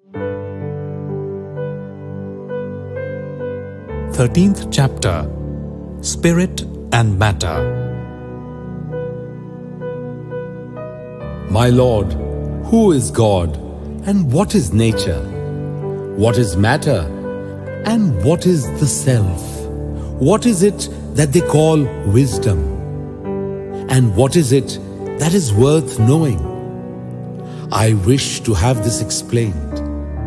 13th chapter, Spirit and Matter. My Lord, who is God, and what is nature? What is matter, and what is the self? What is it that they call wisdom? And what is it that is worth knowing? I wish to have this explained.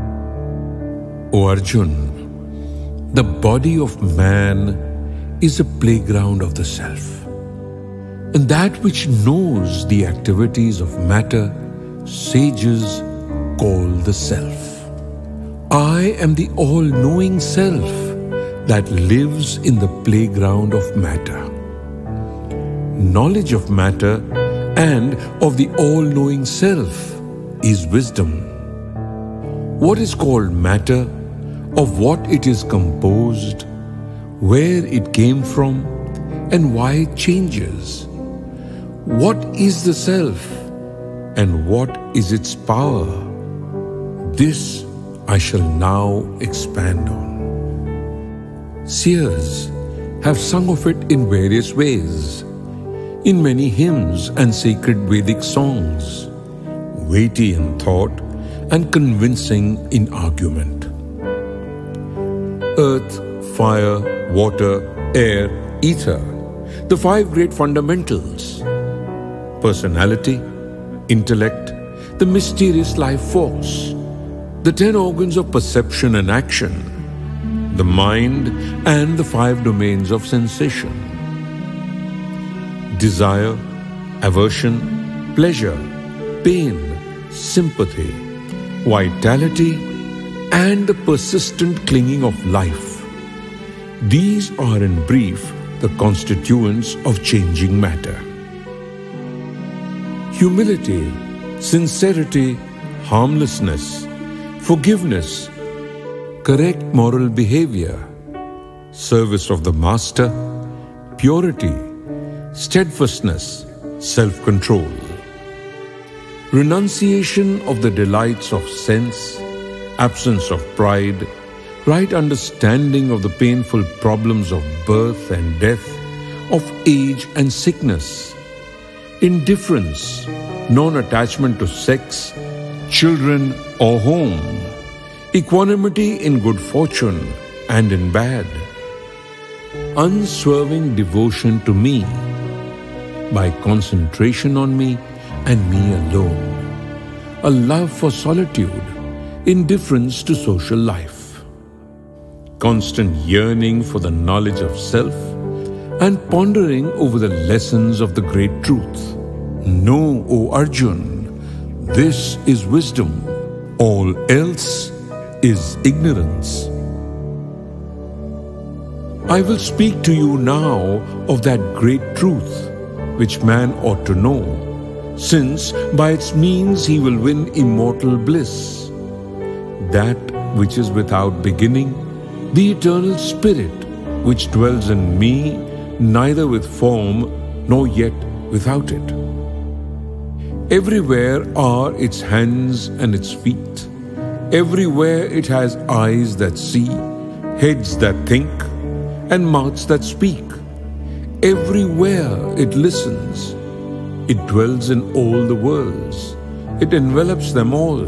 O Arjun, the body of man is a playground of the self, and that which knows the activities of matter, sages call the self. I am the all-knowing self that lives in the playground of matter. Knowledge of matter and of the all-knowing self is wisdom. What is called matter, of what it is composed, where it came from, and why it changes. What is the self, and what is its power? This I shall now expand on. Seers have sung of it in various ways, in many hymns and sacred Vedic songs, weighty in thought and convincing in argument. Earth, fire, water, air, ether, the five great fundamentals. Personality, intellect, the mysterious life force, the 10 organs of perception and action, the mind and the 5 domains of sensation. Desire, aversion, pleasure, pain, sympathy, vitality, and the persistent clinging of life. These are in brief the constituents of changing matter. Humility, sincerity, harmlessness, forgiveness, correct moral behavior, service of the master, purity, steadfastness, self-control, renunciation of the delights of sense, absence of pride, right understanding of the painful problems of birth and death, of age and sickness, indifference, non-attachment to sex, children or home, equanimity in good fortune and in bad, unswerving devotion to me by concentration on me and me alone, a love for solitude, indifference to social life, constant yearning for the knowledge of self, and pondering over the lessons of the great truth. Know, O Arjun, this is wisdom. All else is ignorance. I will speak to you now of that great truth which man ought to know, since by its means he will win immortal bliss. That which is without beginning, the eternal spirit which dwells in me, neither with form nor yet without it. Everywhere are its hands and its feet. Everywhere it has eyes that see, heads that think, and mouths that speak. Everywhere it listens. It dwells in all the worlds. It envelops them all.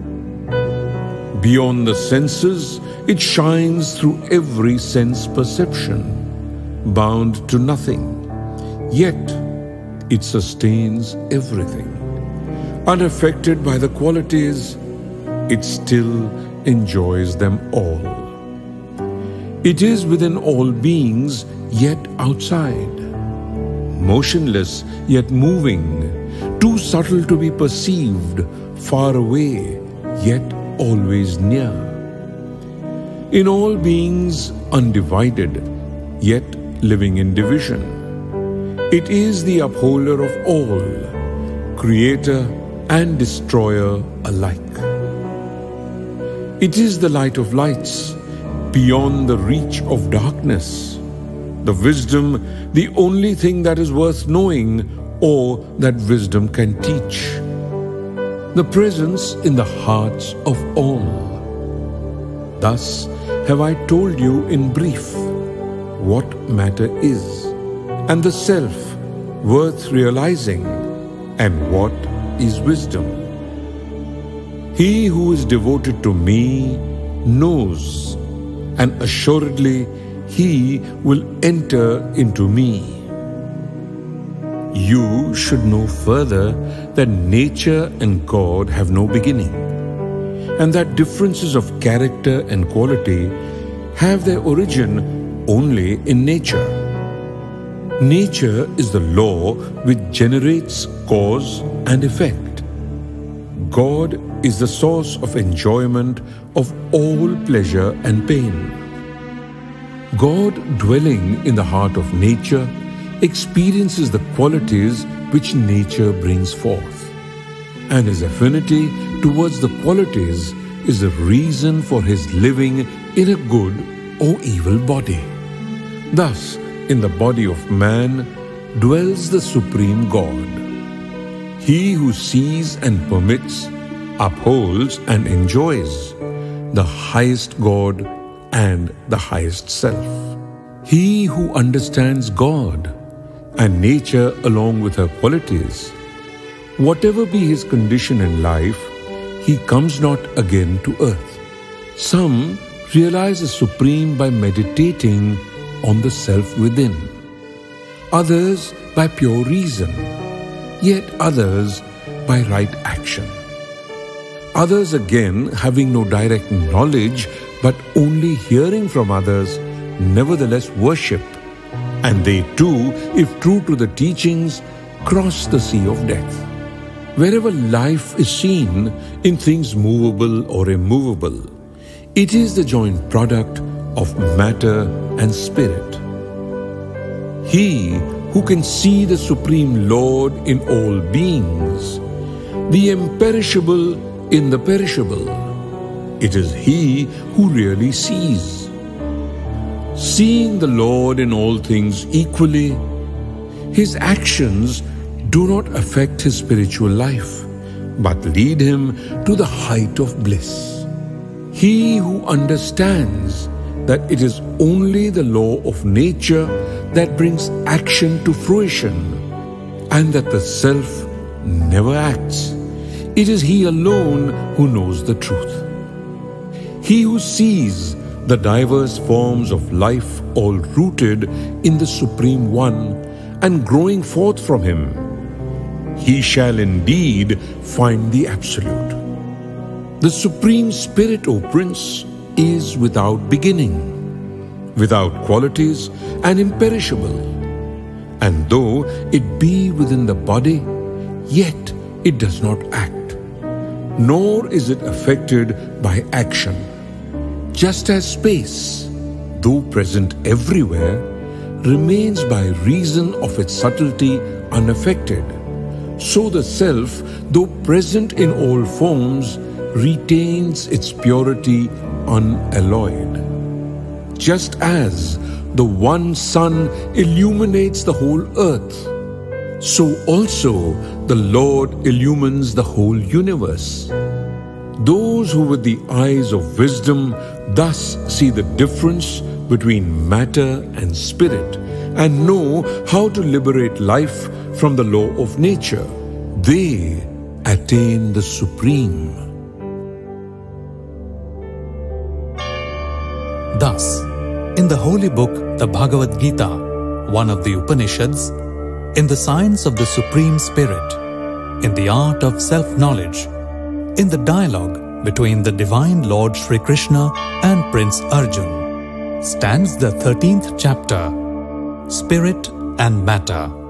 Beyond the senses, it shines through every sense perception, bound to nothing. Yet, it sustains everything. Unaffected by the qualities, it still enjoys them all. It is within all beings, yet outside. Motionless, yet moving. Too subtle to be perceived, far away, yet always near. In all beings, undivided, yet living in division. It is the upholder of all, creator and destroyer alike. It is the light of lights, beyond the reach of darkness. The wisdom, the only thing that is worth knowing or that wisdom can teach. the presence in the hearts of all. Thus have I told you in brief what matter is, and the self worth realizing, and what is wisdom. He who is devoted to me knows, and assuredly he will enter into me. You should know further that nature and God have no beginning, and that differences of character and quality have their origin only in nature. Nature is the law which generates cause and effect. God is the source of enjoyment of all pleasure and pain. God, dwelling in the heart of nature, experiences the qualities which nature brings forth, and his affinity towards the qualities is the reason for his living in a good or evil body. Thus, in the body of man dwells the Supreme God. He who sees and permits, upholds and enjoys the highest God and the highest self. He who understands God and nature along with her qualities, whatever be his condition in life, he comes not again to earth. Some realize the Supreme by meditating on the self within, others by pure reason, yet others by right action. Others again, having no direct knowledge but only hearing from others, nevertheless worship, and they too, if true to the teachings, cross the sea of death. Wherever life is seen in things movable or immovable, it is the joint product of matter and spirit. He who can see the Supreme Lord in all beings, the imperishable in the perishable, it is he who really sees. Seeing the Lord in all things equally, his actions do not affect his spiritual life, but lead him to the height of bliss. He who understands that it is only the law of nature that brings action to fruition, and that the self never acts, it is he alone who knows the truth. He who sees the diverse forms of life all rooted in the Supreme One and growing forth from him, he shall indeed find the Absolute. The Supreme Spirit, O Prince, is without beginning, without qualities and imperishable. And though it be within the body, yet it does not act, nor is it affected by action. Just as space, though present everywhere, remains by reason of its subtlety unaffected, so the self, though present in all forms, retains its purity unalloyed. Just as the one sun illuminates the whole earth, so also the Lord illumines the whole universe. Those who with the eyes of wisdom thus see the difference between matter and spirit and know how to liberate life from the law of nature, they attain the Supreme. Thus, in the holy book, the Bhagavad Gita, one of the Upanishads, in the science of the Supreme Spirit, in the art of self-knowledge, in the dialogue between the Divine Lord Sri Krishna and Prince Arjun, stands the 13th chapter, Spirit and Matter.